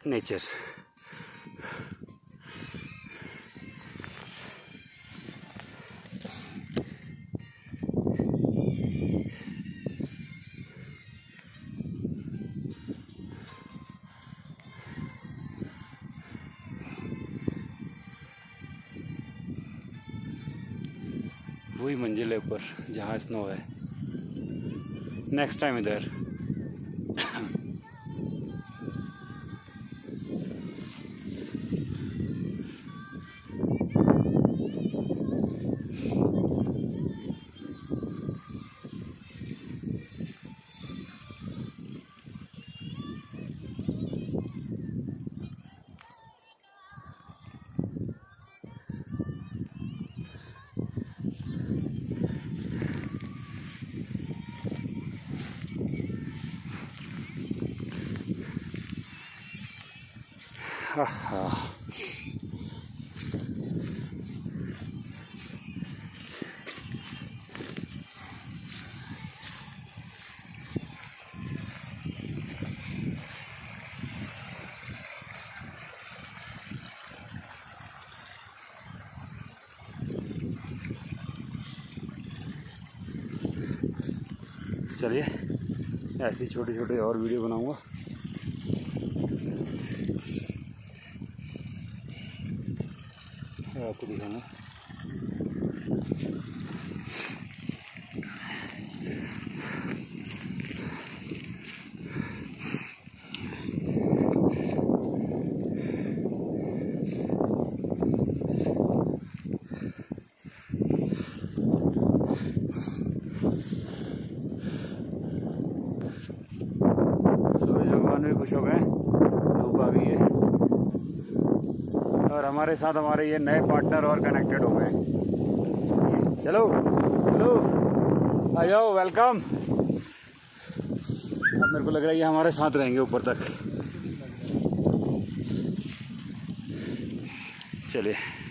Nature. वही मंजिल है ऊपर जहाँ स्नो है। नेक्स्ट टाइम इधर। चलिए ऐसी छोटे छोटे और वीडियो बनाऊंगा। आपको दिखाऊंगा। सूरज भगवान भी खुश हो गए, धूप आ गई है और हमारे साथ हमारे ये नए पार्टनर और कनेक्टेड हो गए। चलो चलो आ जाओ, वेलकम। अब मेरे को लग रहा है ये हमारे साथ रहेंगे ऊपर तक। चलिए।